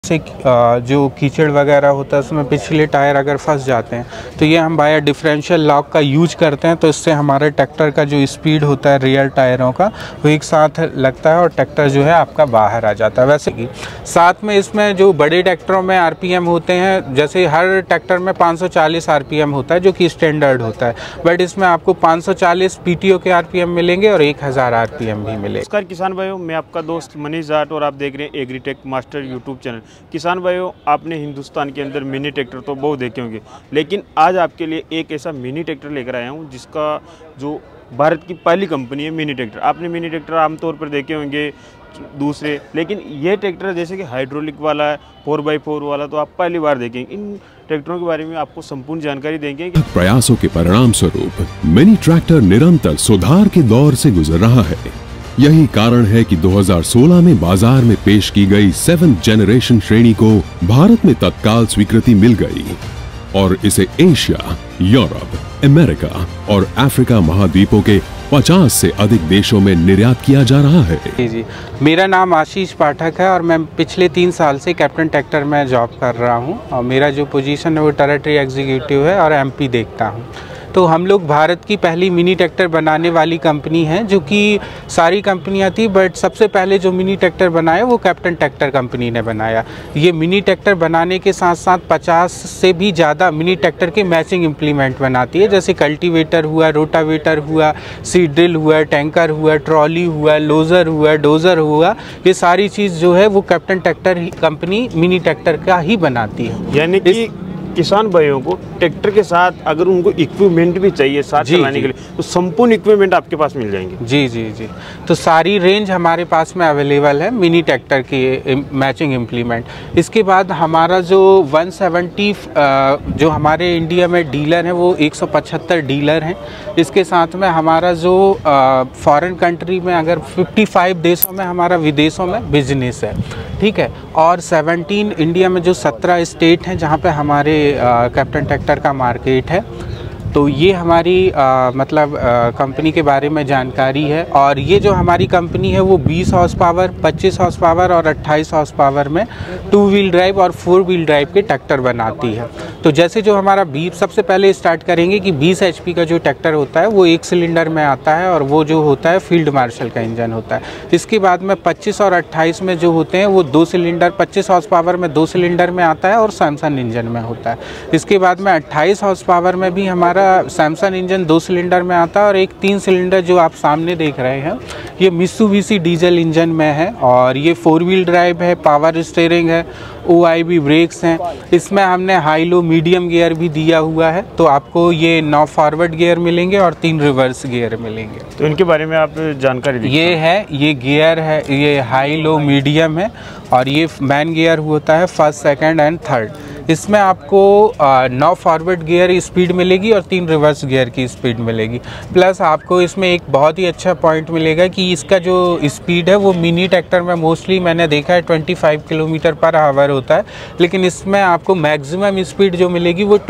से जो कीचड़ वगैरह होता है उसमें पिछले टायर अगर फंस जाते हैं तो ये हम बाया डिफरेंशियल लॉक का यूज करते हैं, तो इससे हमारे ट्रैक्टर का जो स्पीड होता है रियर टायरों का वो एक साथ लगता है और ट्रैक्टर जो है आपका बाहर आ जाता है। वैसे कि साथ में इसमें जो बड़े ट्रैक्टरों में आरपीएम होते हैं, जैसे हर ट्रैक्टर में 540 आरपीएम होता है जो कि स्टैंडर्ड होता है, बट इसमें आपको 540 पीटीओ के आरपीएम मिलेंगे और 1000 आरपीएम भी मिलेंगे। नमस्कार किसान भाइयों, मैं आपका दोस्त मनीष जाट और आप देख रहे हैं एग्रीटेक मास्टर यूट्यूब चैनल। किसान भाइयों, आपने हिंदुस्तान के अंदर मिनी ट्रैक्टर तो बहुत देखे होंगे, लेकिन आज आपके लिए एक ऐसा मिनी ट्रैक्टर लेकर आया हूं जिसका जो भारत की पहली कंपनी है मिनी ट्रैक्टर। आपने मिनी ट्रैक्टर आमतौर पर देखे होंगे दूसरे, लेकिन ये ट्रैक्टर जैसे कि हाइड्रोलिक वाला है, 4x4 वाला, तो आप पहली बार देखेंगे। इन ट्रैक्टरों के बारे में आपको संपूर्ण जानकारी देंगे। प्रयासों के परिणाम स्वरूप मिनी ट्रैक्टर निरंतर सुधार के दौर से गुजर रहा है। यही कारण है कि 2016 में बाजार में पेश की गई 7th जनरेशन श्रेणी को भारत में तत्काल स्वीकृति मिल गई और इसे एशिया, यूरोप, अमेरिका और अफ्रीका महाद्वीपों के 50 से अधिक देशों में निर्यात किया जा रहा है। जी, मेरा नाम आशीष पाठक है और मैं पिछले 3 साल से कैप्टन ट्रैक्टर में जॉब कर रहा हूं और मेरा जो पोजीशन है वो टेरिटरी एग्जीक्यूटिव है और एमपी देखता हूं। तो हम लोग भारत की पहली मिनी ट्रैक्टर बनाने वाली कंपनी है, जो कि सारी कंपनियां थी बट सबसे पहले जो मिनी ट्रैक्टर बनाया वो कैप्टन ट्रैक्टर कंपनी ने बनाया। ये मिनी ट्रैक्टर बनाने के साथ साथ 50 से भी ज़्यादा मिनी ट्रैक्टर के मैचिंग इम्प्लीमेंट बनाती है, जैसे कल्टीवेटर हुआ, रोटावेटर हुआ, सीड ड्रिल हुआ, टैंकर हुआ, ट्रॉली हुआ, लोजर हुआ, डोजर हुआ। ये सारी चीज़ जो है वो captain tractor company mini tractor का ही बनाती है। यानी कि किसान भाइयों को ट्रैक्टर के साथ अगर उनको इक्विपमेंट भी चाहिए साथ चलाने के लिए, तो संपूर्ण इक्विपमेंट आपके पास मिल जाएंगे। जी, तो सारी रेंज हमारे पास में अवेलेबल है मिनी ट्रैक्टर की मैचिंग इम्प्लीमेंट। इसके बाद हमारा जो 170 जो हमारे इंडिया में डीलर हैं वो 175 डीलर हैं। इसके साथ में हमारा जो फॉरेन कंट्री में अगर 55 देशों में हमारा विदेशों में बिजनेस है, ठीक है, और 17 इंडिया में जो 17 स्टेट हैं जहाँ पे हमारे कैप्टन ट्रैक्टर का मार्केट है। तो ये हमारी मतलब कंपनी के बारे में जानकारी है। और ये जो हमारी कंपनी है वो 20 हॉर्स पावर, 25 हॉर्स पावर और 28 हॉर्स पावर में 2 व्हील ड्राइव और 4 व्हील ड्राइव के ट्रैक्टर बनाती है। तो जैसे जो हमारा सबसे पहले स्टार्ट करेंगे कि 20 HP का जो ट्रैक्टर होता है वो 1 सिलेंडर में आता है और वो जो होता है फील्ड मार्शल का इंजन होता है। इसके बाद में 25 और 28 में जो होते हैं वो 2 सिलेंडर, 25 हॉर्स पावर में 2 सिलेंडर में आता है और सैमसंग इंजन में होता है। इसके बाद में 28 हॉर्स पावर में भी हमारा सैमसंग इंजन 2 सिलेंडर में आता है और एक 3 सिलेंडर जो आप सामने देख रहे हैं ये मित्सुबिशी डीजल इंजन में है और ये 4 व्हील ड्राइव है, पावर स्टीयरिंग है, OIB ब्रेक्स हैं। इसमें हमने हाई लो मीडियम गियर भी दिया हुआ है, तो आपको ये 9 फॉरवर्ड गियर मिलेंगे और 3 रिवर्स गियर मिलेंगे। तो इनके बारे में आप जानकारी दीजिए। ये गियर है, ये हाई लो मीडियम है और ये मैन गियर होता है 1st, 2nd एंड 3rd। इसमें आपको 9 फॉरवर्ड गियर स्पीड मिलेगी और 3 रिवर्स गियर की स्पीड मिलेगी। प्लस आपको इसमें एक बहुत ही अच्छा पॉइंट मिलेगा कि इसका जो स्पीड है वो मिनी ट्रैक्टर में मोस्टली मैंने देखा है 25 किलोमीटर पर आवर होता है, लेकिन इसमें आपको मैक्सिमम स्पीड जो मिलेगी वो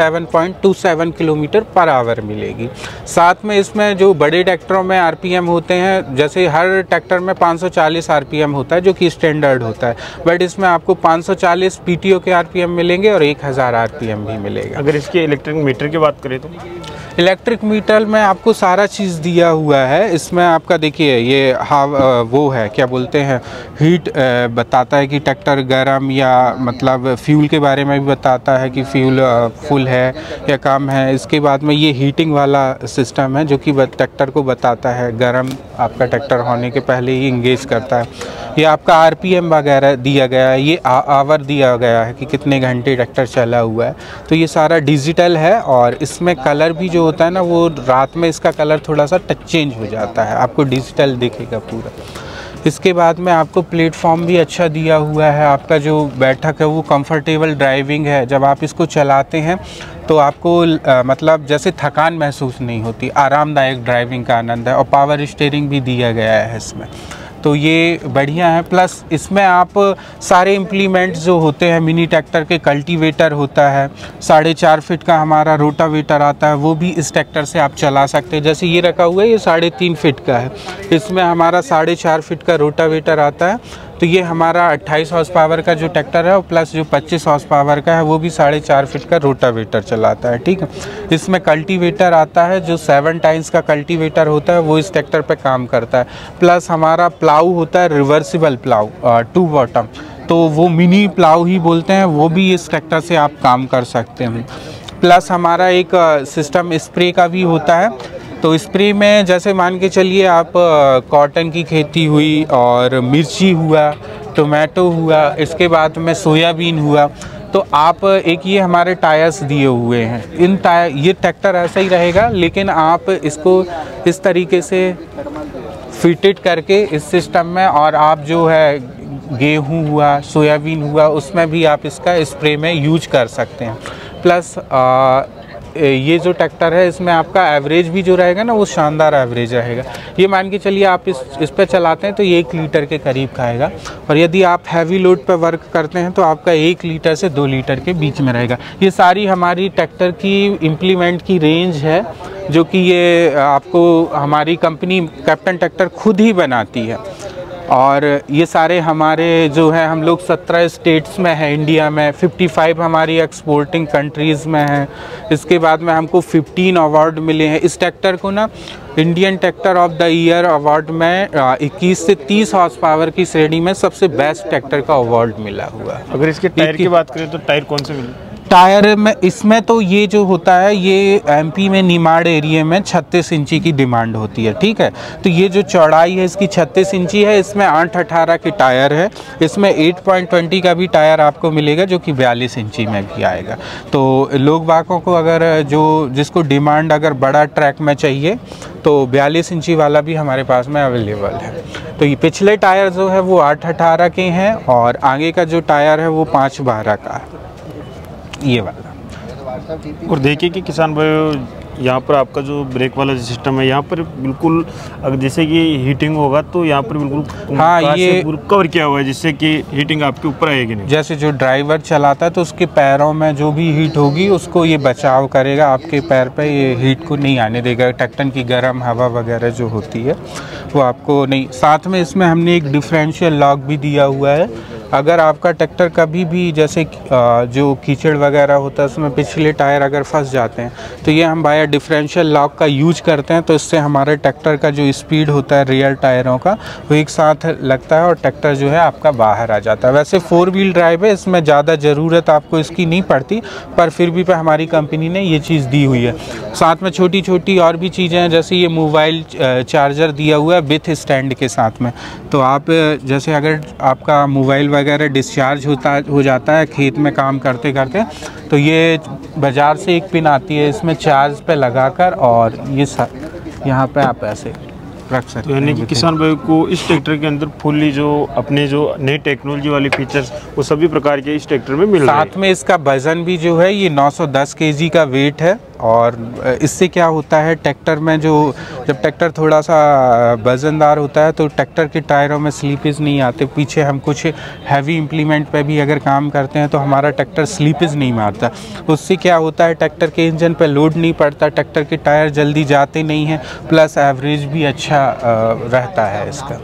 27.27 किलोमीटर पर आवर मिलेगी। साथ में इसमें जो बड़े ट्रैक्टरों में आरपीएम होते हैं, जैसे हर ट्रैक्टर में 540 आरपीएम होता है जो कि स्टैंडर्ड होता है, बट इसमें आपको 540 पीटीओ के आरपीएम मिलेंगे और 1000 आरपीएम भी मिलेगा। अगर इसके इलेक्ट्रिक मीटर की बात करें तो इलेक्ट्रिक मीटर में आपको सारा चीज़ दिया हुआ है। इसमें आपका देखिए ये वो है, क्या बोलते हैं, हीट बताता है कि ट्रैक्टर गर्म या मतलब फ्यूल के बारे में भी बताता है कि फ्यूल फुल है या कम है। इसके बाद में ये हीटिंग वाला सिस्टम है जो कि ट्रैक्टर को बताता है गर्म आपका ट्रैक्टर होने के पहले ही इंगेज करता है। ये आपका आरपीएम वगैरह दिया गया है, ये आवर दिया गया है कि कितने घंटे ट्रैक्टर चला हुआ है। तो ये सारा डिजिटल है और इसमें कलर भी जो होता है ना वो रात में इसका कलर थोड़ा सा चेंज हो जाता है, आपको डिजिटल दिखेगा पूरा। इसके बाद में आपको प्लेटफॉर्म भी अच्छा दिया हुआ है। आपका जो बैठक है वो कंफर्टेबल ड्राइविंग है। जब आप इसको चलाते हैं तो आपको मतलब जैसे थकान महसूस नहीं होती, आरामदायक ड्राइविंग का आनंद है और पावर स्टीयरिंग भी दिया गया है इसमें। तो ये बढ़िया है। प्लस इसमें आप सारे इम्प्लीमेंट्स जो होते हैं मिनी ट्रैक्टर के, कल्टीवेटर होता है, 4.5 फीट का हमारा रोटावेटर आता है, वो भी इस ट्रैक्टर से आप चला सकते हैं। जैसे ये रखा हुआ है ये 3.5 फीट का है, इसमें हमारा 4.5 फीट का रोटावेटर आता है तो ये हमारा 28 हॉर्स पावर का जो ट्रैक्टर है, प्लस जो 25 हॉर्स पावर का है वो भी 4.5 फीट का रोटावेटर चलाता है। ठीक है, इसमें कल्टीवेटर आता है, जो 7 टाइम्स का कल्टीवेटर होता है वो इस ट्रैक्टर पे काम करता है। प्लस हमारा प्लाऊ होता है रिवर्सिबल प्लाऊ, 2 बॉटम, तो वो मिनी प्लाऊ ही बोलते हैं, वो भी इस ट्रैक्टर से आप काम कर सकते हैं। प्लस हमारा एक सिस्टम स्प्रे का भी होता है। तो स्प्रे में जैसे मान के चलिए आप कॉटन की खेती हुई और मिर्ची हुआ, टोमेटो हुआ, इसके बाद में सोयाबीन हुआ, तो आप एक ये हमारे टायर्स दिए हुए हैं, इन टायर, ये ट्रैक्टर ऐसा ही रहेगा, लेकिन आप इसको इस तरीके से फिटेड करके इस सिस्टम में, और आप जो है गेहूं हुआ, सोयाबीन हुआ, उसमें भी आप इसका स्प्रे में यूज कर सकते हैं। प्लस ये जो ट्रैक्टर है इसमें आपका एवरेज भी जो रहेगा ना वो शानदार एवरेज रहेगा। ये मान के चलिए आप इस पे चलाते हैं तो ये 1 लीटर के करीब खाएगा, और यदि आप हैवी लोड पे वर्क करते हैं तो आपका 1 लीटर से 2 लीटर के बीच में रहेगा। ये सारी हमारी ट्रैक्टर की इम्प्लीमेंट की रेंज है, जो कि ये आपको हमारी कंपनी कैप्टन ट्रैक्टर खुद ही बनाती है। और ये सारे हमारे जो है, हम लोग 17 स्टेट्स में है इंडिया में, 55 हमारी एक्सपोर्टिंग कंट्रीज़ में है। इसके बाद में हमको 15 अवार्ड मिले हैं। इस ट्रैक्टर को ना Indian tractor of the year award में 21 से 30 हॉर्स पावर की श्रेणी में सबसे बेस्ट ट्रैक्टर का अवार्ड मिला हुआ है। अगर इसके टायर की बात करें तो टायर कौन से मिले? टायर में इसमें तो ये जो होता है, ये एमपी में निमाड़ एरिया में 36 इंची की डिमांड होती है। ठीक है, तो ये जो चौड़ाई है इसकी 36 इंची है, इसमें 8/18 की टायर है। इसमें 8.20 का भी टायर आपको मिलेगा, जो कि 42 इंची में भी आएगा। तो लोग बागों को अगर जिसको डिमांड अगर बड़ा ट्रैक में चाहिए तो 42 इंची वाला भी हमारे पास में अवेलेबल है। तो ये पिछले टायर जो है वो 8/18 के हैं, और आगे का जो टायर है वो 5/12 का है, ये वाला। और देखिए कि किसान भाई, यहाँ पर आपका जो ब्रेक वाला सिस्टम है, यहाँ पर बिल्कुल अगर जैसे कि हीटिंग होगा तो यहाँ पर बिल्कुल हाँ, ये कवर किया हुआ है, जिससे कि हीटिंग आपके ऊपर आएगी नहीं। जैसे जो ड्राइवर चलाता है तो उसके पैरों में जो भी हीट होगी उसको ये बचाव करेगा, आपके पैर पे ये हीट को नहीं आने देगा। ट्रैक्टर की गर्म हवा वगैरह जो होती है वो आपको नहीं। साथ में इसमें हमने एक डिफरेंशियल लॉक भी दिया हुआ है। अगर आपका ट्रैक्टर कभी भी जैसे जो कीचड़ वगैरह होता है उसमें पिछले टायर अगर फंस जाते हैं तो ये हम बाया डिफरेंशियल लॉक का यूज करते हैं, तो इससे हमारे ट्रैक्टर का जो स्पीड होता है रियर टायरों का वो एक साथ लगता है और ट्रैक्टर जो है आपका बाहर आ जाता है। वैसे 4 व्हील ड्राइव है, इसमें ज़्यादा ज़रूरत आपको इसकी नहीं पड़ती, पर फिर भी पे हमारी कंपनी ने ये चीज़ दी हुई है। साथ में छोटी छोटी और भी चीज़ें हैं, जैसे ये मोबाइल चार्जर दिया हुआ है विथ स्टैंड के साथ में। तो आप जैसे अगर आपका मोबाइल वगैरह डिस्चार्ज हो जाता है खेत में काम करते करते, तो ये बाज़ार से एक पिन आती है, इसमें चार्ज पे लगाकर और ये यहाँ पे आप ऐसे रख सकते हैं। तो यानी कि किसान भाई को इस ट्रैक्टर के अंदर फुल्ली जो अपने जो नई टेक्नोलॉजी वाले फीचर्स वो सभी प्रकार के इस ट्रैक्टर में मिल रहे हैं। साथ में इसका वजन भी जो है ये 910 kg का वेट है। और इससे क्या होता है, ट्रैक्टर में जब ट्रैक्टर थोड़ा सा वजनदार होता है तो ट्रैक्टर के टायरों में स्लीपेज नहीं आते। पीछे हम कुछ हैवी इम्प्लीमेंट पे भी अगर काम करते हैं तो हमारा ट्रैक्टर स्लीपेज नहीं मारता। उससे क्या होता है, ट्रैक्टर के इंजन पे लोड नहीं पड़ता, ट्रैक्टर के टायर जल्दी जाते नहीं हैं, प्लस एवरेज भी अच्छा रहता है इसका।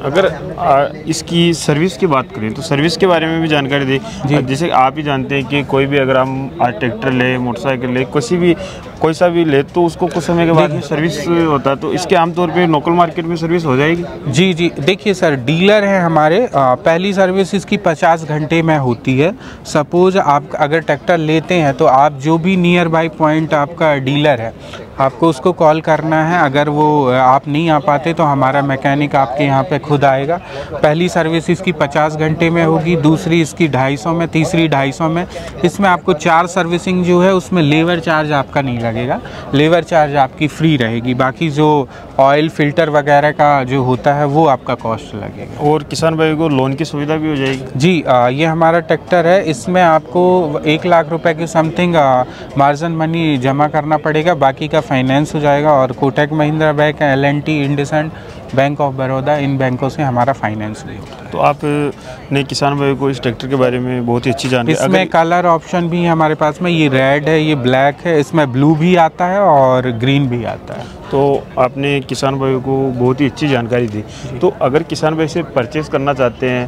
अगर इसकी सर्विस की बात करें तो सर्विस के बारे में भी जानकारी दें। जैसे आप ही जानते हैं कि कोई भी अगर हम आज ट्रैक्टर ले, मोटरसाइकिल ले, कोई सा भी ले तो उसको कुछ समय के बाद में सर्विस होता है, तो इसके आमतौर पे लोकल मार्केट में सर्विस हो जाएगी? जी जी, देखिए सर, डीलर है हमारे, पहली सर्विस इसकी 50 घंटे में होती है। सपोज आप अगर ट्रैक्टर लेते हैं तो आप जो भी नियर बाई पॉइंट आपका डीलर है आपको उसको कॉल करना है। अगर वो आप नहीं आ पाते तो हमारा मैकेनिक आपके यहाँ पे खुद आएगा। पहली सर्विस इसकी 50 घंटे में होगी, दूसरी इसकी 250 में, तीसरी 250 में। इसमें आपको 4 सर्विसिंग जो है उसमें लेबर चार्ज आपका नहीं लगेगा, लेबर चार्ज आपकी फ्री रहेगी। बाकी जो ऑयल फिल्टर वगैरह का जो होता है वो आपका कॉस्ट लगेगा। और किसान भाई को लोन की सुविधा भी हो जाएगी? जी, ये हमारा ट्रैक्टर है, इसमें आपको 1 लाख रुपए के समथिंग मार्जिन मनी जमा करना पड़ेगा, बाकी का फाइनेंस हो जाएगा। और Kotak Mahindra bank, L&T, IndusInd, bank of Baroda, इन बैंकों से हमारा फाइनेंस भी होता है। तो आप ने किसान भाई को इस ट्रैक्टर के बारे में बहुत ही अच्छी जानकारी। इसमें कलर ऑप्शन भी है हमारे पास में, ये रेड है, ये ब्लैक है, इसमें ब्लू भी आता है और ग्रीन भी आता है। तो आपने किसान भाई को बहुत ही अच्छी जानकारी दी। तो अगर किसान भाई से परचेस करना चाहते हैं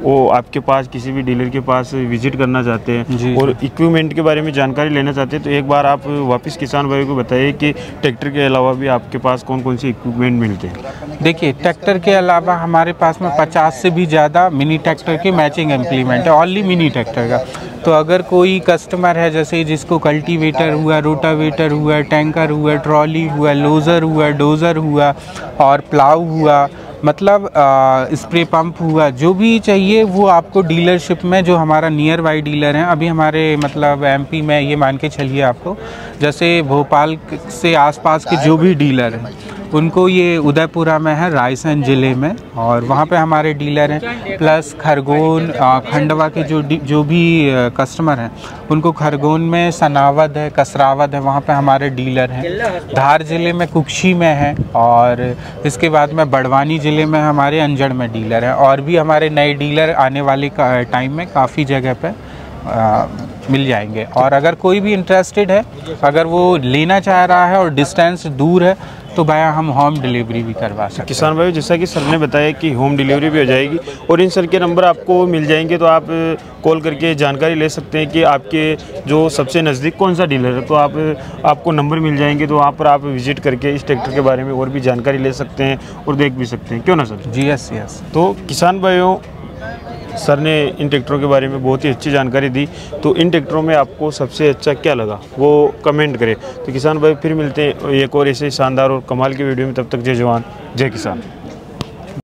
वो आपके पास किसी भी डीलर के पास विजिट करना चाहते हैं और इक्विपमेंट के बारे में जानकारी लेना चाहते हैं, तो एक बार आप वापस किसान भाई को बताइए कि ट्रैक्टर के अलावा भी आपके पास कौन कौन से इक्विपमेंट मिलते हैं। देखिए, ट्रैक्टर के अलावा हमारे पास में 50 से भी ज़्यादा मिनी ट्रैक्टर के मैचिंग इम्प्लीमेंट है, ओनली मिनी ट्रैक्टर का। तो अगर कोई कस्टमर है जैसे जिसको कल्टीवेटर हुआ, रोटावेटर हुआ, टैंकर हुआ, ट्रॉली हुआ, लोजर हुआ, डोज़र हुआ और प्लाऊ हुआ, मतलब स्प्रे पंप हुआ, जो भी चाहिए वो आपको डीलरशिप में, जो हमारा नियर बाई डीलर हैं अभी हमारे मतलब एमपी में, ये मान के चलिए आपको, जैसे भोपाल से आसपास के जो भी डीलर हैं उनको ये उदयपुरा में है, रायसेन ज़िले में, और वहाँ पे हमारे डीलर हैं। प्लस खरगोन, खंडवा के जो भी कस्टमर हैं उनको खरगोन में सनावद है, कसरावद है, वहाँ पे हमारे डीलर हैं। धार ज़िले में कुक्षी में है, और इसके बाद में बड़वानी ज़िले में हमारे अंजड़ में डीलर है, और भी हमारे नए डीलर आने वाले टाइम में काफ़ी जगह पे मिल जाएंगे। और अगर कोई भी इंटरेस्टेड है, अगर वो लेना चाह रहा है और डिस्टेंस दूर है, तो भैया हम होम डिलीवरी भी करवा सकते हैं। किसान भाई, जैसा कि सर ने बताया कि होम डिलीवरी भी हो जाएगी, और इन सर के नंबर आपको मिल जाएंगे, तो आप कॉल करके जानकारी ले सकते हैं कि आपके जो सबसे नज़दीक कौन सा डीलर है, तो आपको नंबर मिल जाएंगे, तो वहाँ पर आप विजिट करके इस ट्रैक्टर के बारे में और भी जानकारी ले सकते हैं और देख भी सकते हैं, क्यों ना सर? जी यस यस। तो किसान भाइयों, सर ने इन ट्रैक्टरों के बारे में बहुत ही अच्छी जानकारी दी। तो इन ट्रैक्टरों में आपको सबसे अच्छा क्या लगा वो कमेंट करें। तो किसान भाई, फिर मिलते हैं एक और ऐसे शानदार और कमाल की वीडियो में। तब तक जय जवान जय किसान।